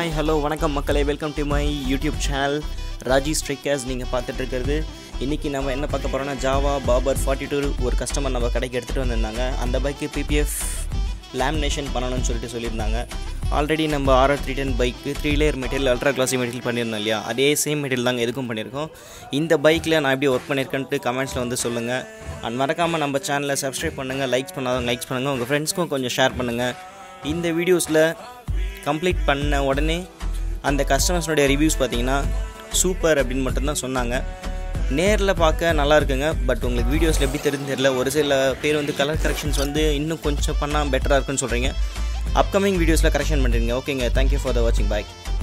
Hi hello வணக்கம் மக்களே, welcome to my YouTube channel Raji strikers. நீங்கள் பார்த்துட்டு இருக்கிறது. இன்றைக்கி நம்ம என்ன பார்க்க போகிறோன்னா, ஜாவா பாபர் 42 ஒரு கஸ்டமர் நம்ம கடைக்கு எடுத்துகிட்டு வந்திருந்தாங்க. அந்த பைக்கு பிபிஎஃப் லேமினேஷன் பண்ணணும்னு சொல்லியிருந்தாங்க. ஆல்ரெடி நம்ம RR310 பைக்கு 3 layer material ultra classy material பண்ணியிருந்தோம் இல்லையா, அதே சேம் மெட்டீரியல் தாங்க எதுக்கும் பண்ணியிருக்கோம். இந்த பைக்கில் நான் எப்படி ஒர்க் பண்ணியிருக்கேன்ட்டு கமெண்ட்ஸில் வந்து சொல்லுங்கள். அண்ட் மறக்காமல் நம்ம சேனலை சப்ஸ்கிரைப் பண்ணுங்கள், லைக்ஸ் பண்ணாதவங்க லைக்ஸ் பண்ணுங்கள், உங்கள் ஃப்ரெண்ட்ஸ்க்கும் கொஞ்சம் ஷேர் பண்ணுங்கள். இந்த வீடியோஸில் கம்ப்ளீட் பண்ண உடனே அந்த கஸ்டமர்ஸனுடைய ரிவ்யூஸ் பார்த்தீங்கன்னா சூப்பர் அப்படின்னு மட்டும்தான் சொன்னாங்க. நேரில் பார்க்க நல்லா இருக்குங்க. பட் உங்களுக்கு வீடியோஸில் எப்படி தெரிஞ்சு தெரியல. ஒரு சில பேர் வந்து கலர் கரெக்ஷன்ஸ் வந்து இன்னும் கொஞ்சம் பண்ணால் பெட்டராக இருக்குன்னு சொல்கிறீங்க. அப்கமிங் வீடியோஸில் கரெக்ஷன் பண்ணுறீங்க. ஓகேங்க, தேங்க்யூ ஃபார் த வாட்சிங். பாய்.